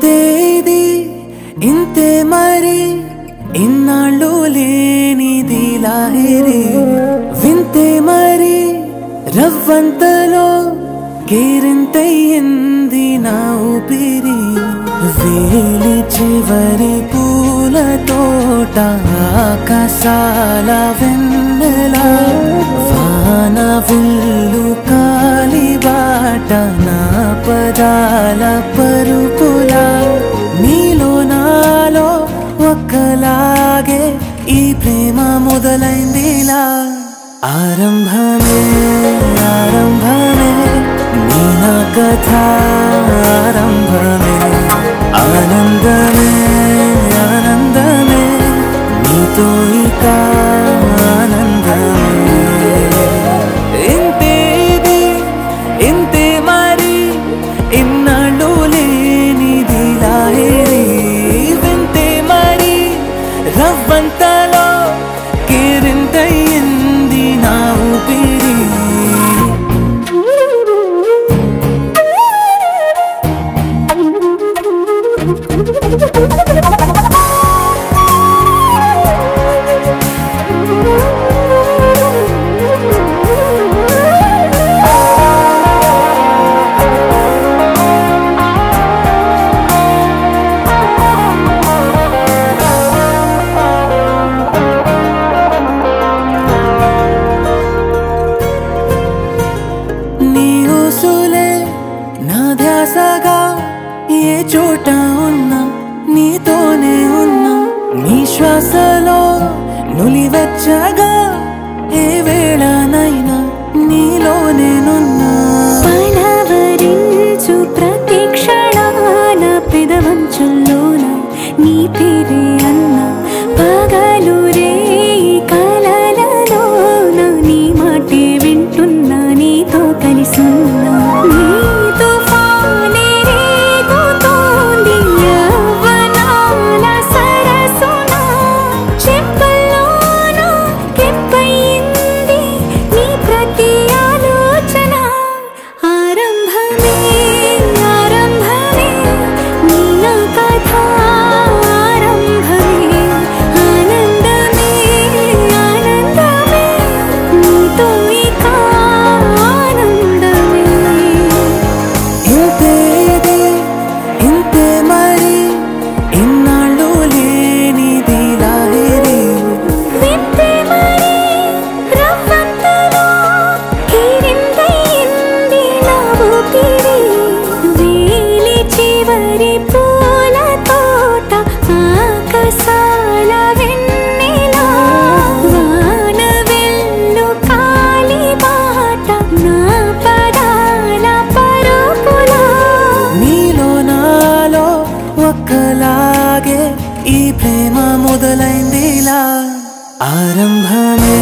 ఇంతేది ఇంతే మరి ఇన్నాళ్ళు లేనిది లాహిరి వింతే మరి రవ్వంతలో కేరింతయ్యింది నా ఊపిరి వేలి చివరి పూల తోట ఆకాశాల వెన్నెల వాన విల్లు కాలిబాట నా పదాల పరుపులా నీలో నాలో ఒక్కలాగే ఈ ప్రేమ మొదలైందిలా ఆరంభమే ఆరంభమే నీ నా కథ ఆరంభమే ఆనందమే ఆనందమే నీతో ఇక ఆనందమే ఇంతేది ఇంతే మరి ఇన్నాళ్ళు లేనిది లాహిరి వింతే మరి రవ్వంతలో కేరింతయ్యింది నా ఊపిరి ఏ చోట ఉన్నా నీతోనే ఉన్నా నీ శ్వాసలో నులివెచ్చగా ఏ వేళనైనా నీలోనే నున్నా పలవరించు ప్రతి క్షణాన పెదవంచుల్లోన నీ పేరే అన్నా పగలు రే కలలలోన నీ మాటే వింటున్నా నీతో కలిసున్నా ఒక్కలాగే ఈ ప్రేమ మొదలైందిలా ఆరంభమే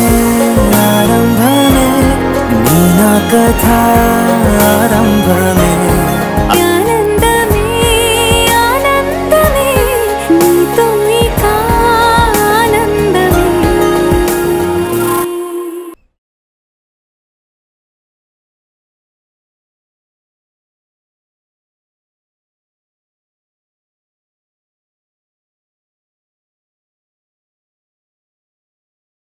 ఆరంభమే నీ నా కథ ఆరంభమే